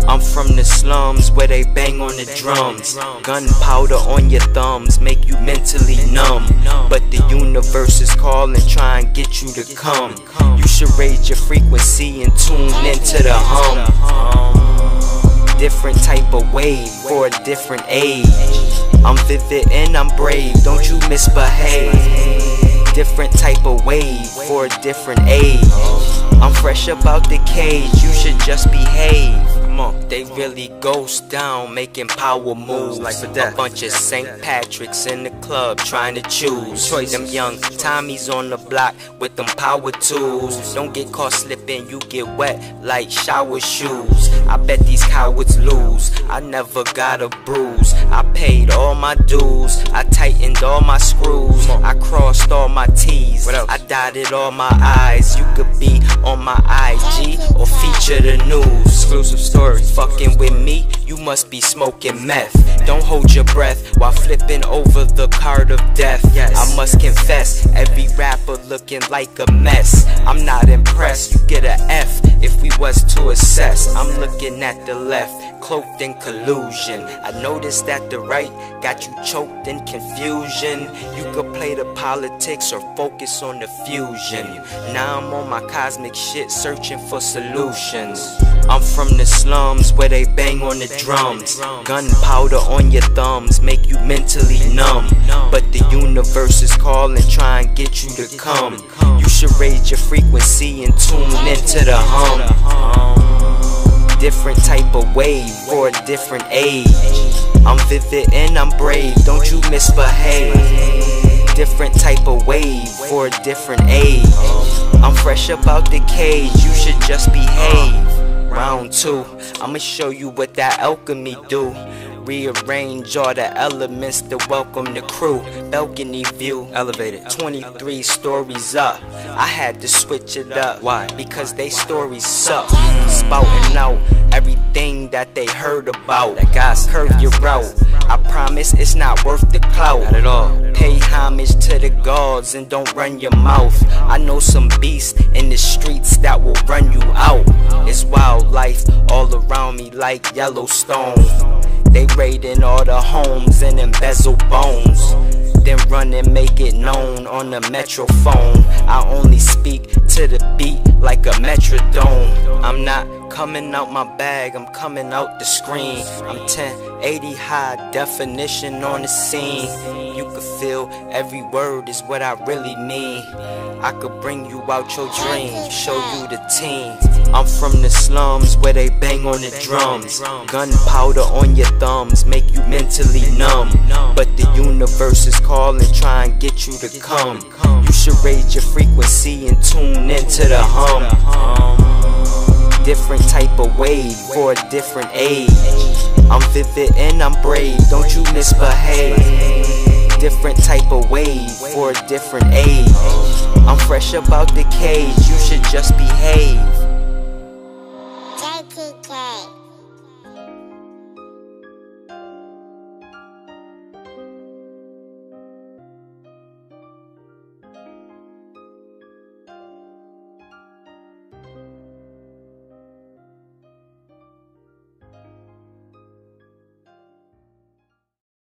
I'm from the slums where they bang on the drums. Gunpowder on your thumbs make you mentally numb. But the universe is calling, try and get you to come. You should raise your frequency and tune into the hum. Different type of wave for a different age. I'm vivid and I'm brave, don't you misbehave. Different type of wave for a different age. I'm fresh up out the cage, you should just behave. Come on, they really ghost down, making power moves. Like a bunch of St. Patrick's in the club trying to choose. Them young Tommies on the block with them power tools. Don't get caught slipping, you get wet like shower shoes. I bet these cowards lose, I never got a bruise. I paid all my dues, I tightened all my screws. I crossed all my T's, I dotted all my I's. You could be on my IG or feature the news. Exclusive story. Fucking with me, you must be smoking meth. Don't hold your breath while flipping over the card of death. I must confess, every rapper looking like a mess. I'm not impressed, you get a F if we was to assess. I'm looking at the left, cloaked in collusion. I noticed that the right got you choked in confusion. You could play the politics or focus on the fusion. Now I'm on my cosmic shit searching for solutions. I'm from the slums where they bang on the drums. Gunpowder on your thumbs make you mentally numb. But the universe is calling, try and get you to come. You should raise your frequency and tune into the hum. Different type of wave for a different age. I'm vivid and I'm brave, don't you misbehave. Different type of wave for a different age. I'm fresh up out the cage, you should just behave. Round 2, I'ma show you what that alchemy do. Rearrange all the elements to welcome the crew. Balcony view, elevated, 23 stories up. I had to switch it up. Why? Because they stories suck. Spouting out everything that they heard about. That guys curve your route. I promise it's not worth the clout. Not at all. Pay homage to the gods and don't run your mouth. I know some beasts in the streets that will run you out. It's wildlife all around me like Yellowstone. They raiding all the homes and embezzle bones. Then run and make it known on the metrophone. I only speak to the beat like a metrodome. I'm not coming out my bag, I'm coming out the screen. I'm 1080 high definition on the scene. You could feel every word is what I really mean. I could bring you out your dreams, show you the team. I'm from the slums where they bang on the drums. Gunpowder on your thumbs make you mentally numb. But the universe is calling, try and get you to come. You should raise your frequency and tune into the hum. Different type of wave for a different age. I'm vivid and I'm brave, don't you misbehave. Different type of wave for a different age. I'm fresh up out the cage, you should just behave.